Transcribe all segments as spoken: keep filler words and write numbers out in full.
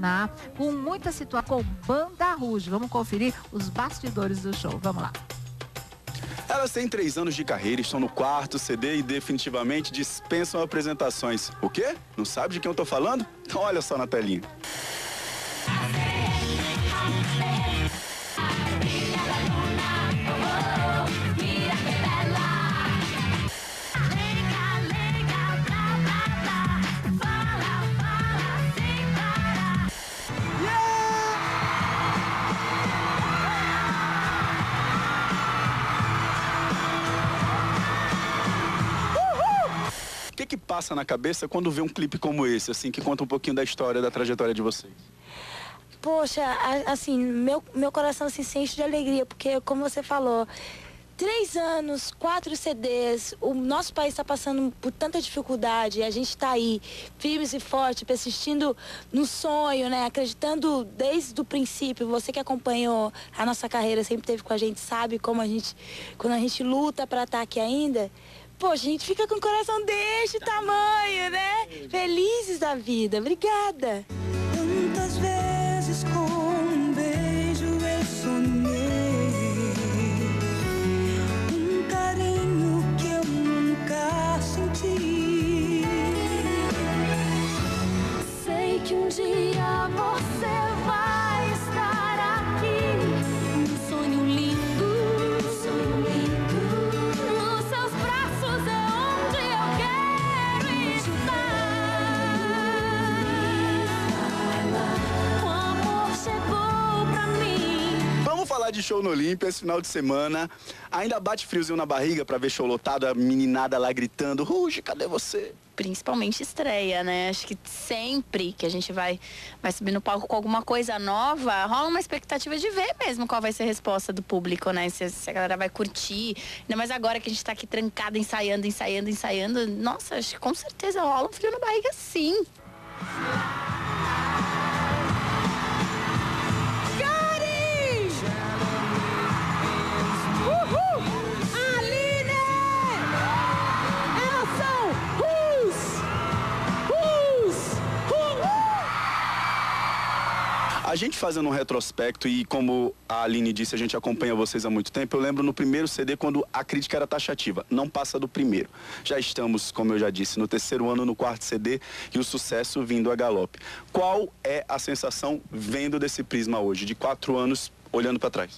Paraná, com muita situação com Banda Rouge. Vamos conferir os bastidores do show. Vamos lá. Elas têm três anos de carreira, estão no quarto C D e definitivamente dispensam apresentações. O quê? Não sabe de quem eu tô falando? Então olha só na telinha. O que que passa na cabeça quando vê um clipe como esse, assim, que conta um pouquinho da história, da trajetória de vocês? Poxa, assim, meu, meu coração se sente de alegria, porque, como você falou, três anos, quatro C Ds, o nosso país está passando por tanta dificuldade, a gente está aí, firmes e fortes, persistindo no sonho, né? Acreditando desde o princípio. Você que acompanhou a nossa carreira, sempre esteve com a gente, sabe como a gente, quando a gente luta para estar aqui ainda. Poxa, a gente fica com o coração deste tamanho, né? Felizes da vida. Obrigada. Quantas vezes com um beijo eu sonhei, um carinho que eu nunca senti. Sei que um dia você vai estar aqui, um sonho lindo, um sonho lindo. Nos seus braços é onde eu quero estar. O amor chegou pra mim. Vamos falar de show no Olímpia esse final de semana. Ainda bate friozinho na barriga pra ver show lotado, a meninada lá gritando: Rouge, cadê você? Principalmente estreia, né? Acho que sempre que a gente vai, vai subir no palco com alguma coisa nova, rola uma expectativa de ver mesmo qual vai ser a resposta do público, né? Se, se a galera vai curtir. Ainda mais agora que a gente tá aqui trancada, ensaiando, ensaiando, ensaiando. Nossa, acho que com certeza rola um frio na barriga, sim. A gente fazendo um retrospecto e, como a Aline disse, a gente acompanha vocês há muito tempo. Eu lembro no primeiro C D quando a crítica era taxativa, não passa do primeiro. Já estamos, como eu já disse, no terceiro ano, no quarto C D e o sucesso vindo a galope. Qual é a sensação vendo desse prisma hoje, de quatro anos, olhando para trás?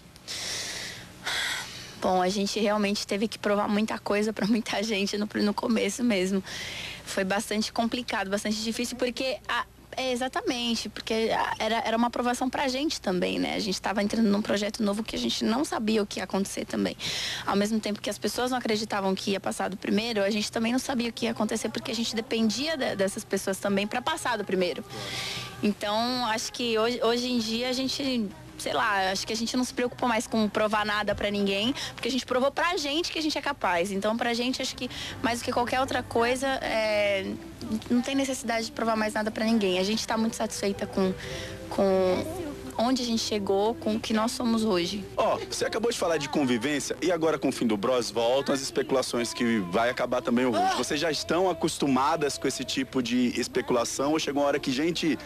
Bom, a gente realmente teve que provar muita coisa para muita gente no, no começo mesmo. Foi bastante complicado, bastante difícil, porque a É, exatamente, porque era, era uma aprovação pra gente também, né? A gente estava entrando num projeto novo que a gente não sabia o que ia acontecer também. Ao mesmo tempo que as pessoas não acreditavam que ia passar do primeiro, a gente também não sabia o que ia acontecer, porque a gente dependia de, dessas pessoas também para passar do primeiro. Então, acho que hoje, hoje em dia a gente... sei lá, acho que a gente não se preocupa mais com provar nada pra ninguém, porque a gente provou pra gente que a gente é capaz. Então, pra gente, acho que mais do que qualquer outra coisa, é, não tem necessidade de provar mais nada pra ninguém. A gente tá muito satisfeita com, com onde a gente chegou, com o que nós somos hoje. Ó, oh, você acabou de falar de convivência e agora com o fim do Bros voltam as especulações que vai acabar também o Rouge. Vocês já estão acostumadas com esse tipo de especulação ou chegou uma hora que, gente...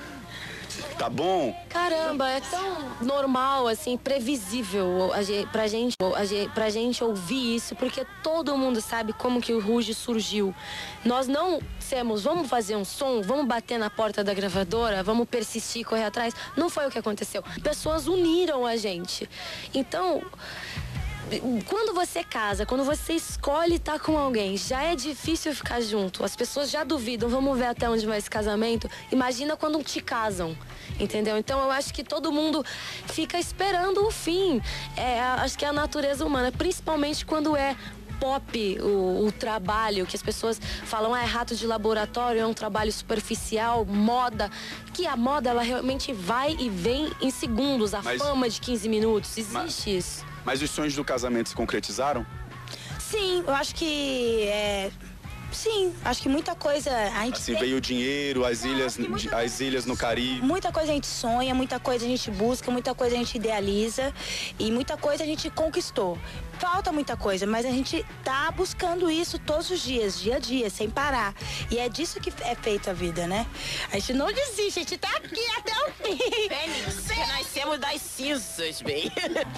tá bom? Caramba, é tão normal, assim, previsível a gente, pra, gente, a gente, pra gente ouvir isso, porque todo mundo sabe como que o Rouge surgiu. Nós não dissemos, vamos fazer um som, vamos bater na porta da gravadora, vamos persistir, correr atrás. Não foi o que aconteceu. Pessoas uniram a gente. Então... quando você casa, quando você escolhe estar com alguém, já é difícil ficar junto. As pessoas já duvidam, vamos ver até onde vai esse casamento. Imagina quando te casam, entendeu? Então eu acho que todo mundo fica esperando o fim. É, acho que é a natureza humana, principalmente quando é pop, o, o trabalho, que as pessoas falam, ah, é rato de laboratório, é um trabalho superficial, moda, que a moda, ela realmente vai e vem em segundos, a mas, fama de quinze minutos, existe mas, isso. Mas os sonhos do casamento se concretizaram? Sim, eu acho que é... Sim, acho que muita coisa a gente assim, tem... veio o dinheiro, as ilhas, as ilhas no Caribe. Muita coisa a gente sonha, muita coisa a gente busca, muita coisa a gente idealiza e muita coisa a gente conquistou. Falta muita coisa, mas a gente tá buscando isso todos os dias, dia a dia, sem parar. E é disso que é feita a vida, né? A gente não desiste, a gente tá aqui até Jesus, bem.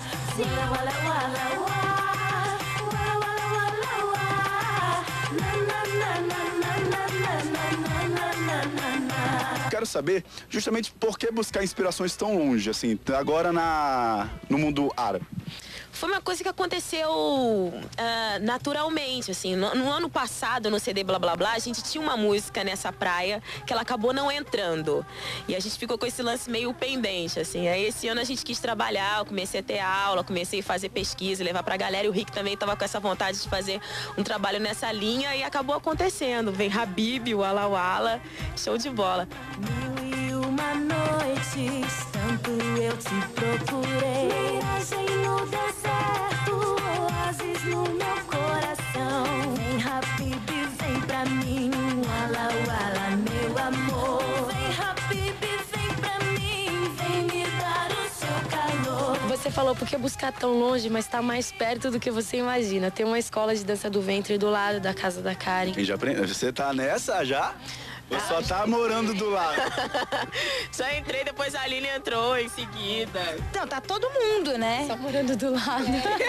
Quero saber justamente por que buscar inspirações tão longe, assim, agora na, no mundo árabe. Foi uma coisa que aconteceu uh, naturalmente, assim. No, no ano passado, no C D Blá Blá Blá, a gente tinha uma música nessa praia que ela acabou não entrando. E a gente ficou com esse lance meio pendente, assim. Aí esse ano a gente quis trabalhar, eu comecei a ter aula, comecei a fazer pesquisa, levar pra galera. E o Rick também tava com essa vontade de fazer um trabalho nessa linha e acabou acontecendo. Vem Habib, Wala Wala, show de bola. Mil e uma noites, tanto eu te procurei. Miragem no deserto, oásis no meu coração. Vem, Habib, vem pra mim, Wala Wala, meu amor. Vem, Habib, vem pra mim, vem me dar o seu calor. Você falou por que buscar tão longe, mas tá mais perto do que você imagina. Tem uma escola de dança do ventre do lado da casa da Karen. Quem já aprende? Você tá nessa já? Ou só tá morando do lado? Só entrei, depois a Aline entrou em seguida. Então, tá todo mundo, né? Só morando do lado.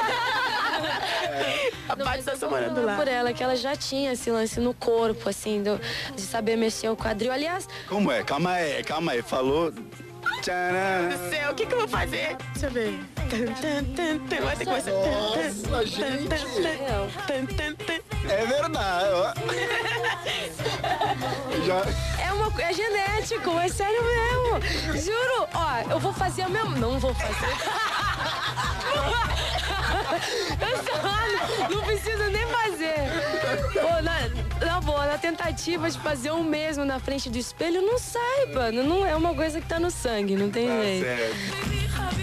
A parte tá só morando do lado. Por ela, que ela já tinha esse lance no corpo, assim, do, de saber mexer o quadril. Aliás... Como é? Calma aí, calma aí. Falou... Tcharam. Do céu, o que que eu vou fazer? Deixa eu ver. Vai ter que começar. Nossa, gente. É verdade, ó. Já... É, uma, é genético, é sério mesmo. Juro. Ó, eu vou fazer o meu... Não vou fazer. Eu só, não preciso nem fazer. Pô, na, na boa, na tentativa de fazer o mesmo na frente do espelho, não sai, mano. Não é uma coisa que tá no sangue, não tem Tá jeito. certo.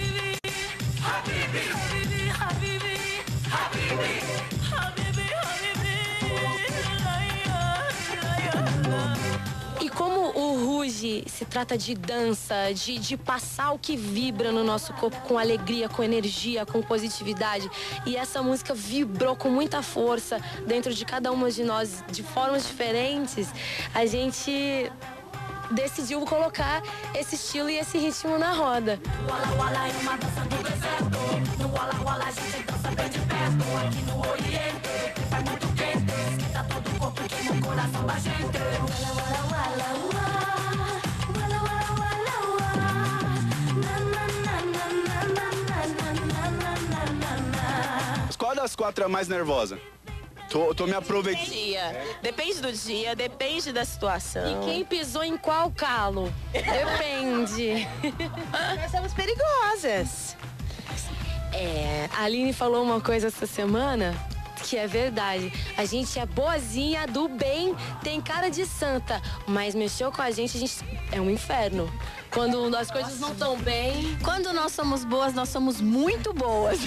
E como o Ruge se trata de dança, de, de passar o que vibra no nosso corpo com alegria, com energia, com positividade. E essa música vibrou com muita força dentro de cada uma de nós, de formas diferentes. A gente decidiu colocar esse estilo e esse ritmo na roda. Wala Wala é uma dança do deserto. No Wala Wala a gente dança bem de perto. Aqui no Oriente, é muito quente. Esquenta todo o corpo, queima o coração da gente. Wala Wala Wala Wala. Wala Wala Wala Wala. Na na na na na na na na na na na. Qual das quatro é a mais nervosa? Tô, tô me aproveitando. Dia. Depende do dia, depende da situação. E quem pisou em qual calo? Depende. Nós somos perigosas. É, a Aline falou uma coisa essa semana que é verdade. A gente é boazinha, do bem, tem cara de santa, mas mexeu com a gente, a gente é um inferno. Quando as coisas não estão bem... Quando nós somos boas, nós somos muito boas.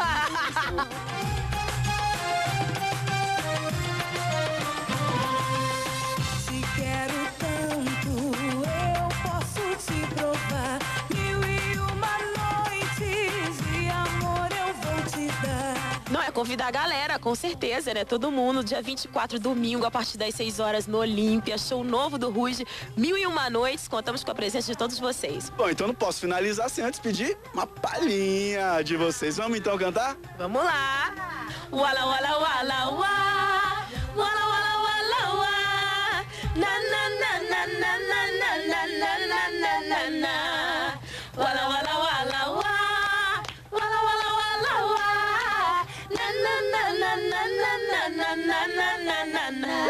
Se quero tanto, eu posso te provar. Mil e uma noites de amor eu vou te dar. Não, é convidar a galera, com certeza, né? Todo mundo, dia vinte e quatro, domingo, a partir das seis horas, no Olímpia. Show novo do Ruge, Mil e Uma Noites. Contamos com a presença de todos vocês. Bom, então não posso finalizar sem antes pedir uma palhinha de vocês. Vamos então cantar? Vamos lá! Wala, wala, wala, wala. Wala, wala, wala, wala. Na, na, na, na, na, na, na, na, na, na, na, na. Wala, wala, wala, wala. Wala, wala, wala, wala. Na, na, na, na, na, na, na, na, na, na, na.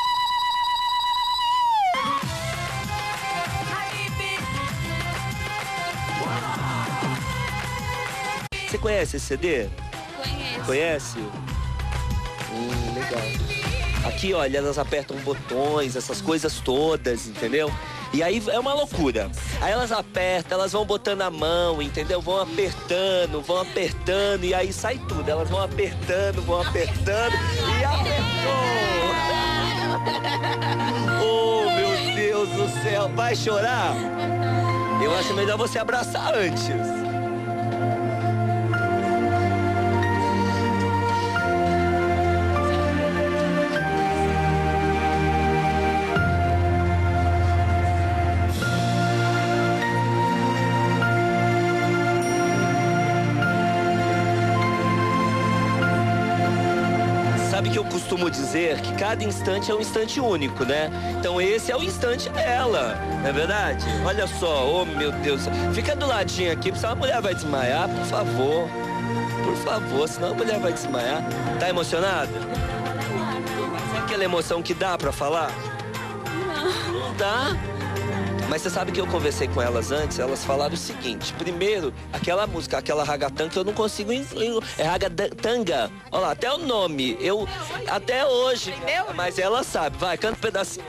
Você conhece esse C D? Conheço. Conhece? Hum, legal. Aqui, olha, elas apertam botões, essas coisas todas, entendeu? E aí é uma loucura. Aí elas apertam, elas vão botando a mão, entendeu? Vão apertando, vão apertando e aí sai tudo. Elas vão apertando, vão apertando e apertou! Oh, meu Deus do céu. Vai chorar? Eu acho melhor você abraçar antes. que eu costumo dizer? Que cada instante é um instante único, né? Então esse é o instante dela, não é verdade? Olha só, oh meu Deus. Fica do ladinho aqui, senão a mulher vai desmaiar, por favor. Por favor, senão a mulher vai desmaiar. Tá emocionada? Sabe aquela emoção que dá pra falar? Não. Não dá? Mas você sabe que eu conversei com elas antes, elas falaram o seguinte. Primeiro, aquela música, aquela ragatanga que eu não consigo... É ragatanga. Olha lá, até o nome. Eu, até hoje. Entendeu? Mas ela sabe. Vai, canta um pedacinho.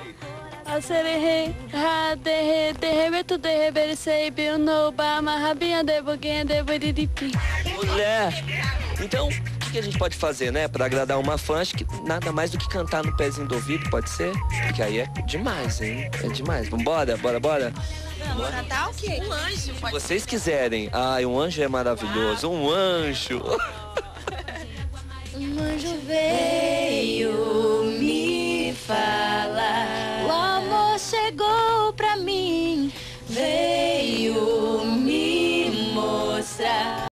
Mulher. Então, o que a gente pode fazer, né? Pra agradar uma fã, acho que nada mais do que cantar no pezinho do ouvido, pode ser? Porque aí é demais, hein? É demais. Vambora, bora, bora. Vamos cantar o quê? Um anjo. Se vocês quiserem. Ai, um anjo é maravilhoso. Um anjo. Um anjo veio